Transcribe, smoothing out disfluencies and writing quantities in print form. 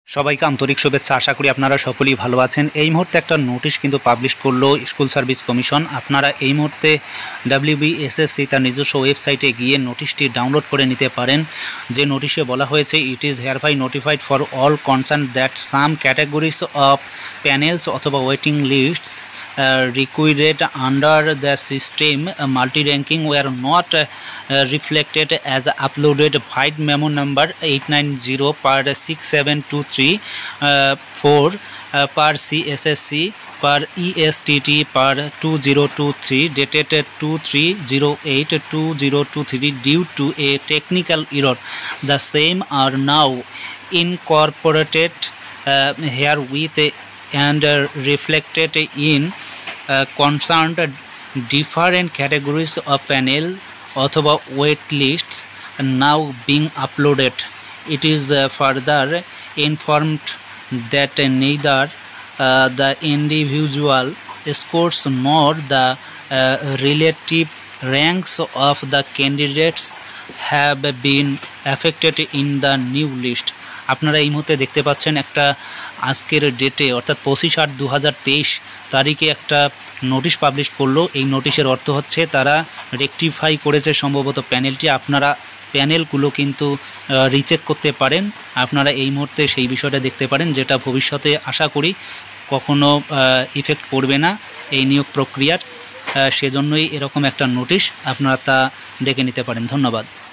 সবাইকে আন্তরিক শুভেচ্ছা। আশা করি আপনারা সকলেই ভালো আছেন। এই মুহূর্তে একটা নোটিশ কিন্তু পাবলিশ করলো স্কুল সার্ভিস কমিশন। আপনারা এই মুহূর্তে WBSSC তার নিজস্ব ওয়েবসাইটে গিয়ে নোটিশটি ডাউনলোড করে নিতে পারেন। যে নোটিশে বলা হয়েছে, it is hereby notified for all concern that some categories of panels অথবা waiting lists required under the system multi-ranking were not reflected as uploaded file memo number 890 per 6723 4 per CSSC per ESTT per 2023 dated 2308-2023 due to a technical error. The same are now incorporated herewith and reflected in concerned different categories of panel অথবা wait lists now being uploaded. It is further informed that neither the individual scores nor the relative ranks of the candidates have been affected in the new list. আপনারা এই মুহূর্তে দেখতে পাচ্ছেন একটা আজকের ডেটে অর্থাৎ 25/8/2023 তারিখে একটা নোটিশ পাবলিশ করলো। এই নোটিশের অর্থ হচ্ছে তারা রেকটিফাই করেছে সম্ভবত প্যানেলটি। আপনারা প্যানেলগুলো কিন্তু রিচেক করতে পারেন। আপনারা এই মুহূর্তে সেই বিষয়টা দেখতে পারেন, যেটা ভবিষ্যতে আশা করি কখনো ইফেক্ট পড়বে না এই নিয়োগ প্রক্রিয়ার। সেজন্যই এরকম একটা নোটিশ, আপনারা তা দেখে নিতে পারেন। ধন্যবাদ।